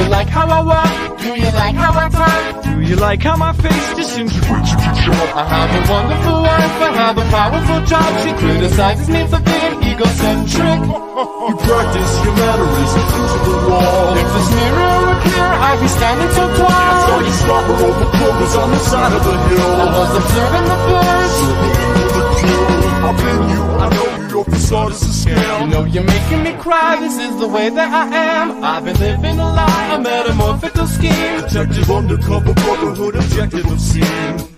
you like how I walk? Do you like how I talk? Do you like how my face just seems way too sharp? I have a wonderful wife, I have a powerful job. She criticizes me for being egocentric. You practice your mannerisms into the wall. If this mirror were clear, I'd be standing so tall. So you stop her over clovers on the side of the hill. I was observing the birds. I've been you, I know you, your facade is a scam. You know you're making me cry, this is the way that I am. I've been living a lie, a metamorphical scheme. Detective undercover brotherhood objective obscene.